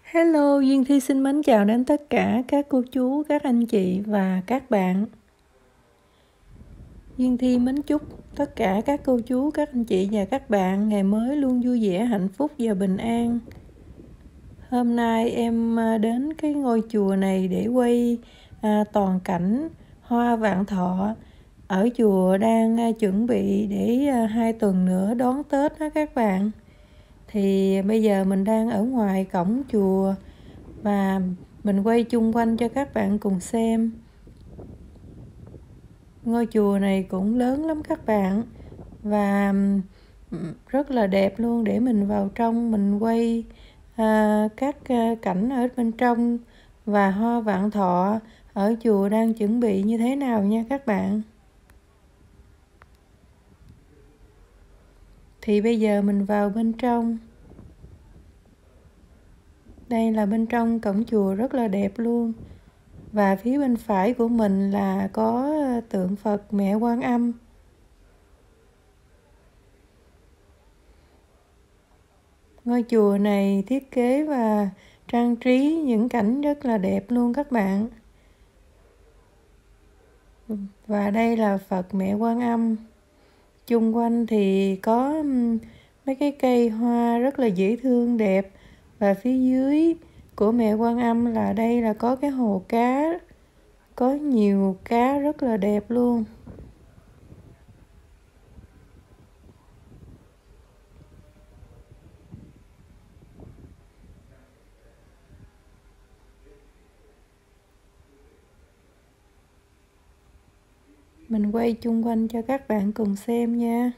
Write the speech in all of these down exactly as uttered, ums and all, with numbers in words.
Hello, Duyên Thi xin mến chào đến tất cả các cô chú, các anh chị và các bạn. Duyên Thi mến chúc tất cả các cô chú, các anh chị và các bạn ngày mới luôn vui vẻ, hạnh phúc và bình an. Hôm nay em đến cái ngôi chùa này để quay à, toàn cảnh hoa vạn thọ. Ở chùa đang à, chuẩn bị để à, hai tuần nữa đón Tết đó các bạn. Thì bây giờ mình đang ở ngoài cổng chùa và mình quay chung quanh cho các bạn cùng xem. Ngôi chùa này cũng lớn lắm các bạn, và rất là đẹp luôn. Để mình vào trong mình quay à, các à, cảnh ở bên trong và hoa vạn thọ ở chùa đang chuẩn bị như thế nào nha các bạn. Thì bây giờ mình vào bên trong. Đây là bên trong cổng chùa rất là đẹp luôn. Và phía bên phải của mình là có tượng Phật Mẹ Quan Âm. Ngôi chùa này thiết kế và trang trí những cảnh rất là đẹp luôn các bạn. Và đây là Phật Mẹ Quan Âm. Chung quanh thì có mấy cái cây hoa rất là dễ thương đẹp. Và phía dưới của Mẹ Quan Âm là đây là có cái hồ cá. Có nhiều cá rất là đẹp luôn. Mình quay chung quanh cho các bạn cùng xem nha.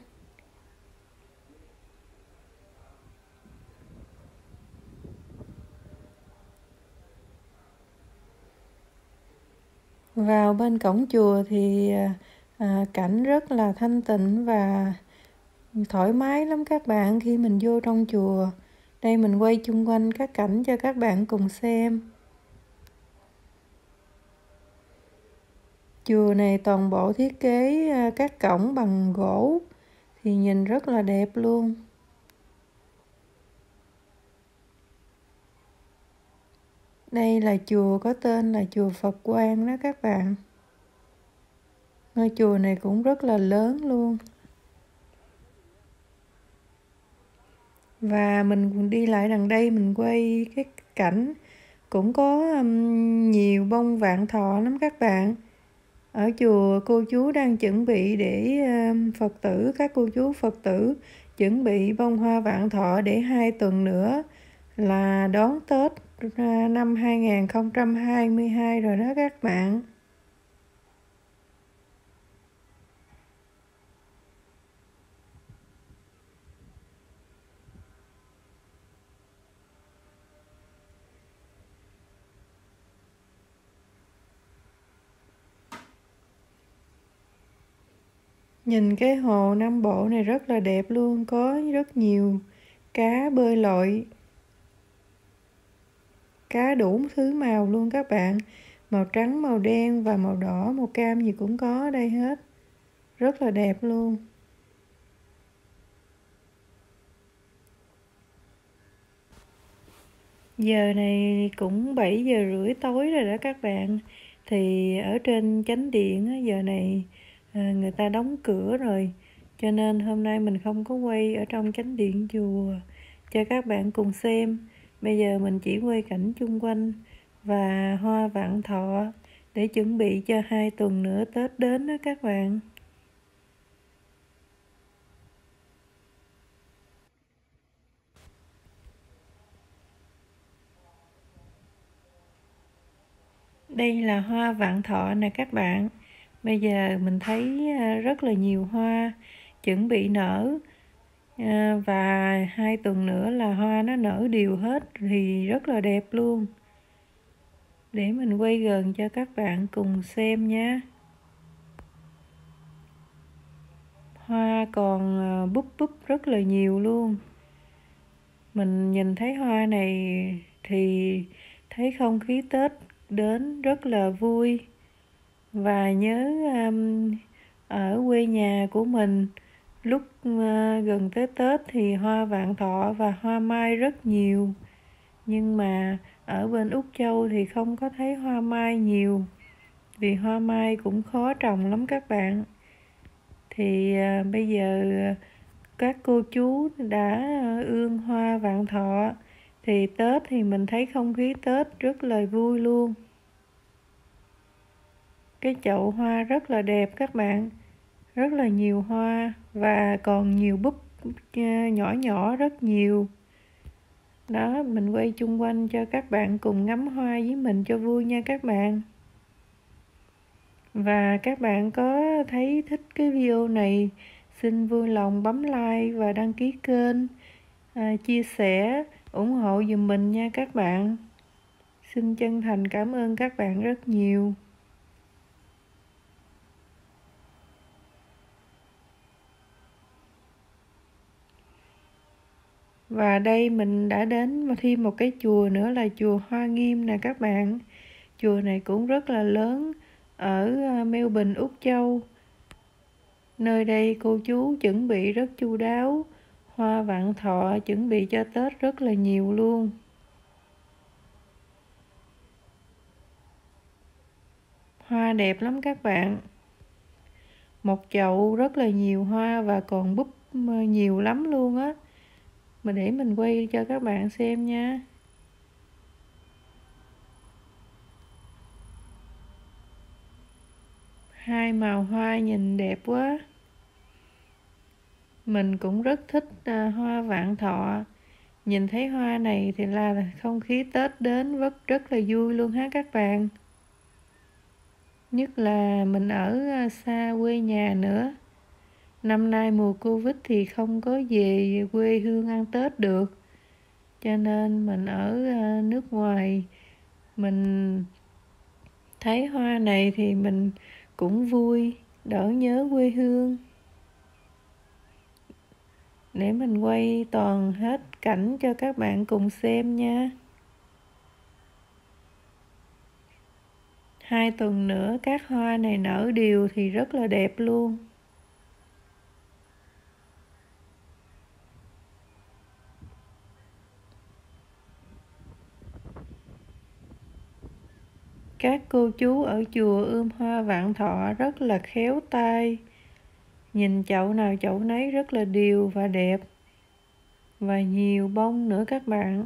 Vào bên cổng chùa thì à, cảnh rất là thanh tịnh và thoải mái lắm các bạn khi mình vô trong chùa. Đây mình quay chung quanh các cảnh cho các bạn cùng xem. Chùa này toàn bộ thiết kế các cổng bằng gỗ thì nhìn rất là đẹp luôn. Đây là chùa có tên là chùa Phật Quang đó các bạn. Ngôi chùa này cũng rất là lớn luôn. Và mình đi lại đằng đây mình quay cái cảnh cũng có um, nhiều bông vạn thọ lắm các bạn. Ở chùa cô chú đang chuẩn bị để um, Phật tử, các cô chú Phật tử chuẩn bị bông hoa vạn thọ để hai tuần nữa là đón Tết uh, năm hai nghìn không trăm hai mươi hai rồi đó các bạn. Nhìn cái hồ Nam Bộ này rất là đẹp luôn, có rất nhiều cá bơi lội. Cá đủ thứ màu luôn các bạn. Màu trắng, màu đen và màu đỏ, màu cam gì cũng có ở đây hết. Rất là đẹp luôn. Giờ này cũng bảy giờ rưỡi tối rồi đó các bạn. Thì ở trên chánh điện giờ này người ta đóng cửa rồi. Cho nên hôm nay mình không có quay ở trong chánh điện chùa cho các bạn cùng xem. Bây giờ mình chỉ quay cảnh chung quanh và hoa vạn thọ để chuẩn bị cho hai tuần nữa Tết đến đó các bạn. Đây là hoa vạn thọ nè các bạn. Bây giờ mình thấy rất là nhiều hoa chuẩn bị nở. Và hai tuần nữa là hoa nó nở đều hết thì rất là đẹp luôn. Để mình quay gần cho các bạn cùng xem nha. Hoa còn búp búp rất là nhiều luôn. Mình nhìn thấy hoa này thì thấy không khí Tết đến rất là vui. Và nhớ um, ở quê nhà của mình lúc uh, gần tới Tết thì hoa vạn thọ và hoa mai rất nhiều. Nhưng mà ở bên Úc Châu thì không có thấy hoa mai nhiều, vì hoa mai cũng khó trồng lắm các bạn. Thì à, bây giờ các cô chú đã ươm hoa vạn thọ, thì Tết thì mình thấy không khí Tết rất là vui luôn. Cái chậu hoa rất là đẹp các bạn, rất là nhiều hoa và còn nhiều búp nhỏ nhỏ rất nhiều. Đó, mình quay chung quanh cho các bạn cùng ngắm hoa với mình cho vui nha các bạn. Và các bạn có thấy thích cái video này, xin vui lòng bấm like và đăng ký kênh, à, chia sẻ, ủng hộ giùm mình nha các bạn. Xin chân thành cảm ơn các bạn rất nhiều. Và đây mình đã đến thêm một cái chùa nữa là chùa Hoa Nghiêm nè các bạn. Chùa này cũng rất là lớn ở Melbourne, Úc Châu. Nơi đây cô chú chuẩn bị rất chu đáo, hoa vạn thọ chuẩn bị cho Tết rất là nhiều luôn. Hoa đẹp lắm các bạn. Một chậu rất là nhiều hoa và còn búp nhiều lắm luôn á. Mà để mình quay cho các bạn xem nha. Hai màu hoa nhìn đẹp quá. Mình cũng rất thích uh, hoa vạn thọ. Nhìn thấy hoa này thì là không khí Tết đến rất rất là vui luôn ha các bạn. Nhất là mình ở xa quê nhà nữa. Năm nay mùa Covid thì không có về quê hương ăn Tết được. Cho nên mình ở nước ngoài, mình thấy hoa này thì mình cũng vui, đỡ nhớ quê hương. Để mình quay toàn hết cảnh cho các bạn cùng xem nha. Hai tuần nữa các hoa này nở đều thì rất là đẹp luôn. Các cô chú ở chùa ươm hoa vạn thọ rất là khéo tay. Nhìn chậu nào chậu nấy rất là đều và đẹp. Và nhiều bông nữa các bạn.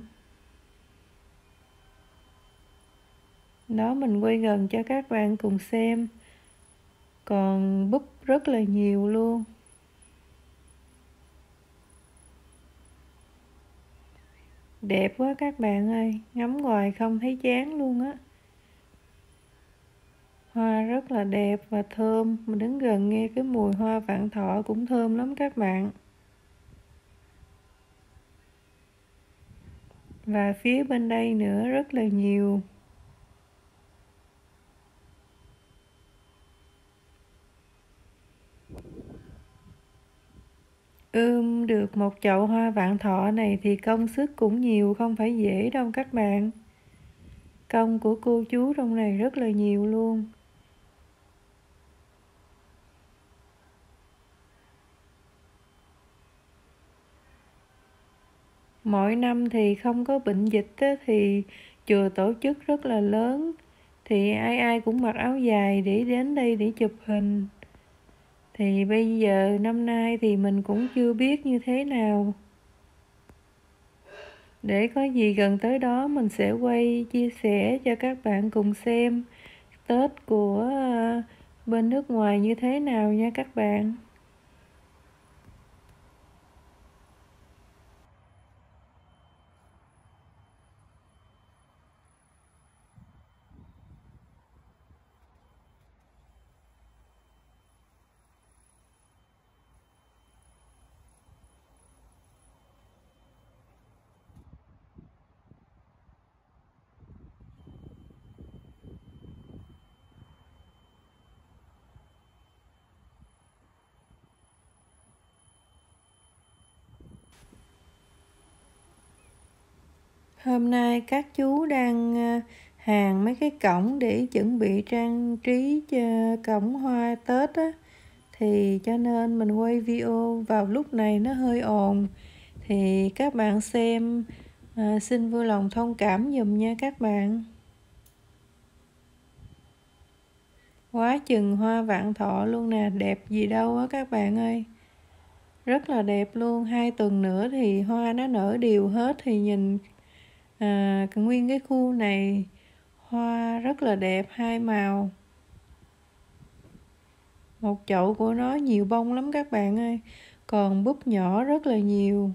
Đó, mình quay gần cho các bạn cùng xem. Còn búp rất là nhiều luôn. Đẹp quá các bạn ơi, ngắm hoài không thấy chán luôn á. Hoa rất là đẹp và thơm, mình đứng gần nghe cái mùi hoa vạn thọ cũng thơm lắm các bạn. Và phía bên đây nữa rất là nhiều. Ươm được một chậu hoa vạn thọ này thì công sức cũng nhiều, không phải dễ đâu các bạn. Công của cô chú trong này rất là nhiều luôn. Mỗi năm thì không có bệnh dịch á, thì chùa tổ chức rất là lớn. Thì ai ai cũng mặc áo dài để đến đây để chụp hình. Thì bây giờ năm nay thì mình cũng chưa biết như thế nào. Để có gì gần tới đó mình sẽ quay chia sẻ cho các bạn cùng xem Tết của bên nước ngoài như thế nào nha các bạn. Hôm nay các chú đang hàn mấy cái cổng để chuẩn bị trang trí cho cổng hoa Tết á. Thì cho nên mình quay video vào lúc này nó hơi ồn. Thì các bạn xem À, xin vui lòng thông cảm giùm nha các bạn. Quá chừng hoa vạn thọ luôn nè, đẹp gì đâu á các bạn ơi. Rất là đẹp luôn, hai tuần nữa thì hoa nó nở đều hết thì nhìn à, nguyên cái khu này hoa rất là đẹp, hai màu. Một chậu của nó nhiều bông lắm các bạn ơi, còn búp nhỏ rất là nhiều.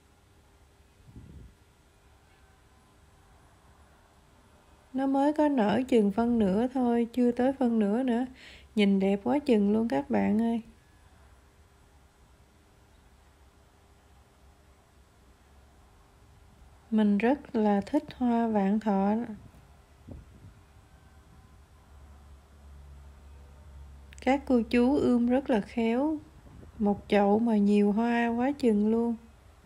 Nó mới có nở chừng phân nửa thôi, chưa tới phân nửa nữa. Nhìn đẹp quá chừng luôn các bạn ơi. Mình rất là thích hoa vạn thọ. Các cô chú ươm rất là khéo. Một chậu mà nhiều hoa quá chừng luôn.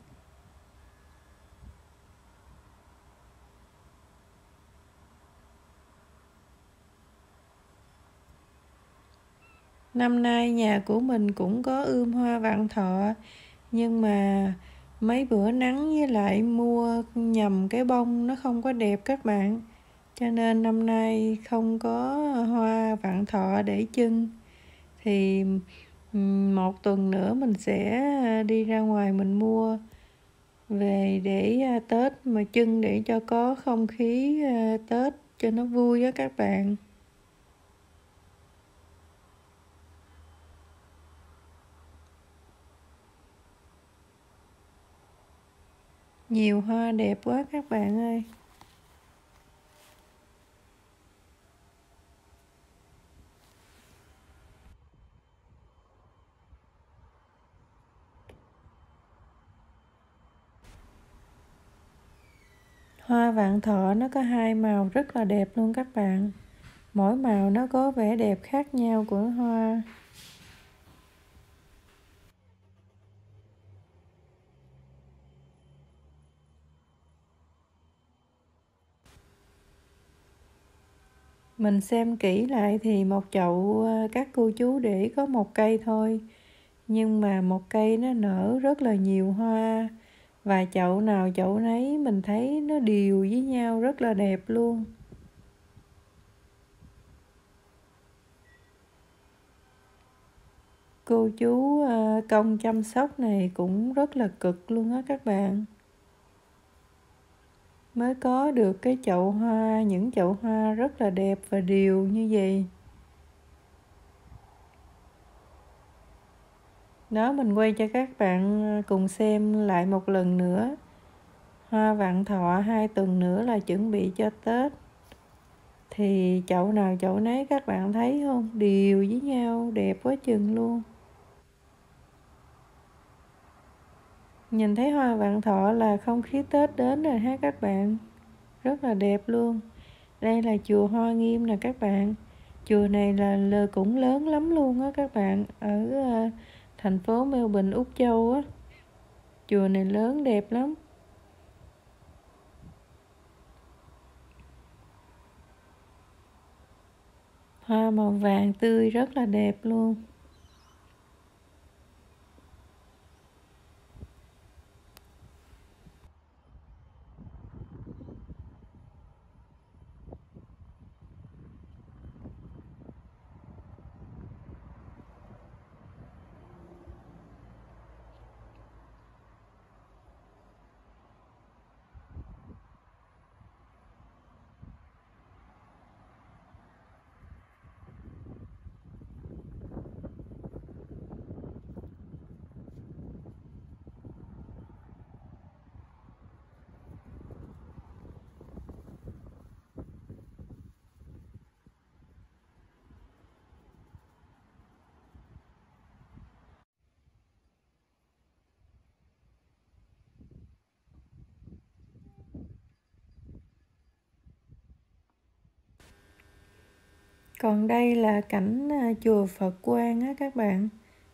Năm nay nhà của mình cũng có ươm hoa vạn thọ, nhưng mà mấy bữa nắng với lại mua nhầm cái bông nó không có đẹp các bạn. Cho nên năm nay không có hoa vạn thọ để trưng. Thì một tuần nữa mình sẽ đi ra ngoài mình mua về để Tết mà trưng, để cho có không khí Tết cho nó vui á các bạn. Nhiều hoa đẹp quá các bạn ơi. Hoa vạn thọ nó có hai màu rất là đẹp luôn các bạn. Mỗi màu nó có vẻ đẹp khác nhau của hoa. Mình xem kỹ lại thì một chậu các cô chú để có một cây thôi. Nhưng mà một cây nó nở rất là nhiều hoa. Và chậu nào chậu nấy mình thấy nó đều với nhau rất là đẹp luôn. Cô chú công chăm sóc này cũng rất là cực luôn á các bạn. Mới có được cái chậu hoa, những chậu hoa rất là đẹp và đều như vậy. Đó, mình quay cho các bạn cùng xem lại một lần nữa. Hoa vạn thọ hai tuần nữa là chuẩn bị cho Tết. Thì chậu nào chậu nấy các bạn thấy không? Đều với nhau, đẹp quá chừng luôn. Nhìn thấy hoa vạn thọ là không khí Tết đến rồi ha các bạn. Rất là đẹp luôn. Đây là chùa Hoa Nghiêm nè các bạn. Chùa này là, là cũng lớn lắm luôn á các bạn. Ở uh, thành phố Melbourne, Úc Châu á. Chùa này lớn đẹp lắm. Hoa màu vàng tươi rất là đẹp luôn. Còn đây là cảnh chùa Phật Quang á các bạn.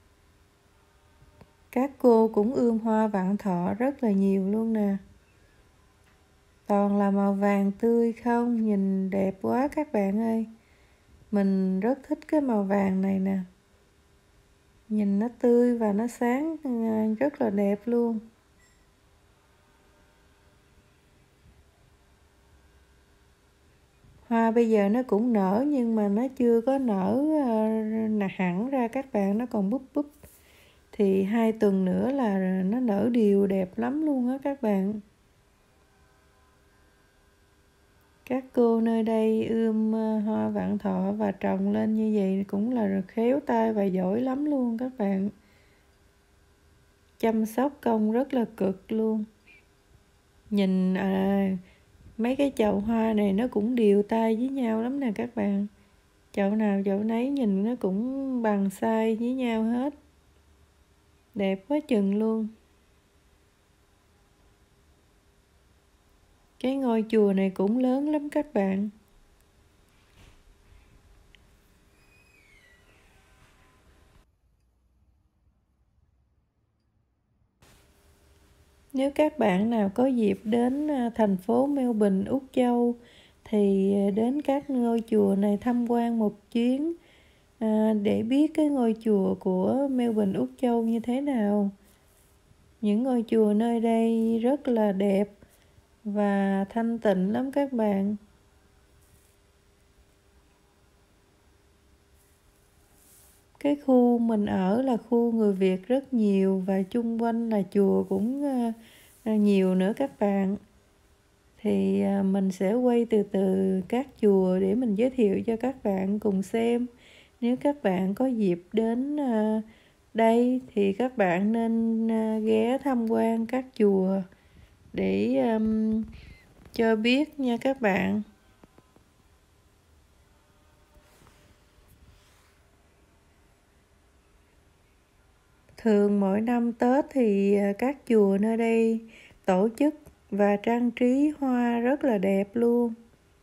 Các cô cũng ươm hoa vạn thọ rất là nhiều luôn nè. Toàn là màu vàng tươi không, nhìn đẹp quá các bạn ơi. Mình rất thích cái màu vàng này nè. Nhìn nó tươi và nó sáng rất là đẹp luôn. Hoa bây giờ nó cũng nở nhưng mà nó chưa có nở uh, hẳn ra các bạn, nó còn búp búp. Thì hai tuần nữa là nó nở đều đẹp lắm luôn á các bạn. Các cô nơi đây ươm hoa vạn thọ và trồng lên như vậy cũng là khéo tay và giỏi lắm luôn các bạn. Chăm sóc công rất là cực luôn. Nhìn à, mấy cái chậu hoa này nó cũng đều tay với nhau lắm nè các bạn. Chậu nào chậu nấy nhìn nó cũng bằng size với nhau hết. Đẹp quá chừng luôn. Cái ngôi chùa này cũng lớn lắm các bạn. Nếu các bạn nào có dịp đến thành phố Melbourne, Úc Châu thì đến các ngôi chùa này tham quan một chuyến à, để biết cái ngôi chùa của Melbourne, Úc Châu như thế nào. Những ngôi chùa nơi đây rất là đẹp và thanh tịnh lắm các bạn. Cái khu mình ở là khu người Việt rất nhiều và chung quanh là chùa cũng nhiều nữa các bạn. Thì mình sẽ quay từ từ các chùa để mình giới thiệu cho các bạn cùng xem. Nếu các bạn có dịp đến đây thì các bạn nên ghé tham quan các chùa để um, cho biết nha các bạn. Thường mỗi năm Tết thì các chùa nơi đây tổ chức và trang trí hoa rất là đẹp luôn.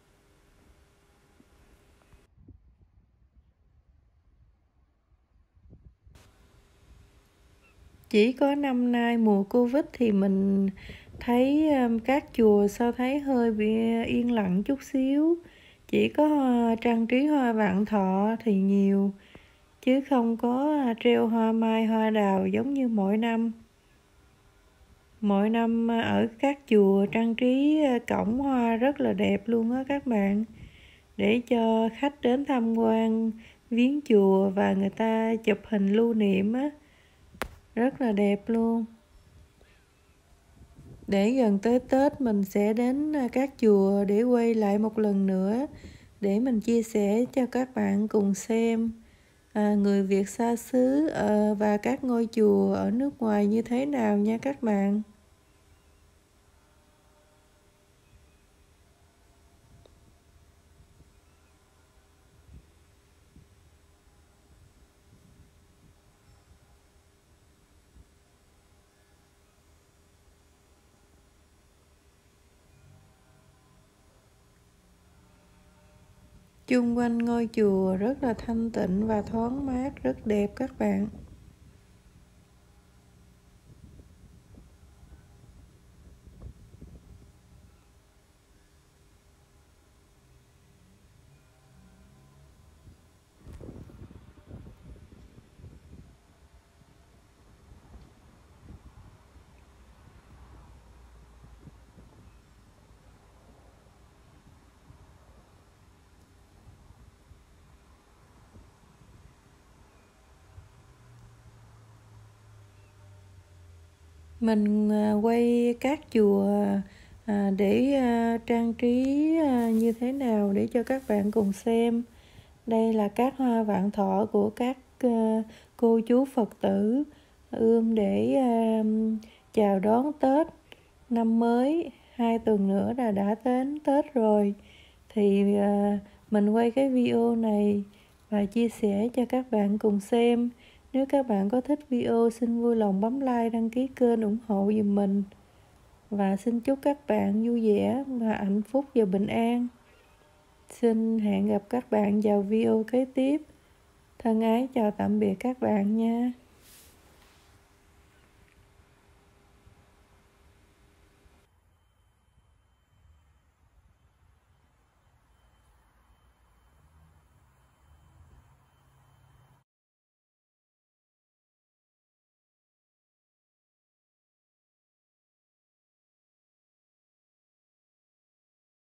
Chỉ có năm nay mùa Covid thì mình thấy các chùa sao thấy hơi bị yên lặng chút xíu. Chỉ có hoa, trang trí hoa vạn thọ thì nhiều, chứ không có treo hoa mai, hoa đào giống như mỗi năm. Mỗi năm ở các chùa trang trí cổng hoa rất là đẹp luôn á các bạn. Để cho khách đến tham quan viếng chùa và người ta chụp hình lưu niệm á. Rất là đẹp luôn. Để gần tới Tết mình sẽ đến các chùa để quay lại một lần nữa, để mình chia sẻ cho các bạn cùng xem à, người Việt xa xứ à, và các ngôi chùa ở nước ngoài như thế nào nha các bạn. Chung quanh ngôi chùa rất là thanh tịnh và thoáng mát, rất đẹp các bạn. Mình quay các chùa để trang trí như thế nào để cho các bạn cùng xem. Đây là các hoa vạn thọ của các cô chú Phật tử ươm để chào đón Tết năm mới. Hai tuần nữa là đã đến Tết rồi. Thì mình quay cái video này và chia sẻ cho các bạn cùng xem. Nếu các bạn có thích video xin vui lòng bấm like, đăng ký kênh ủng hộ giùm mình. Và xin chúc các bạn vui vẻ và hạnh phúc và bình an. Xin hẹn gặp các bạn vào video kế tiếp. Thân ái chào tạm biệt các bạn nha.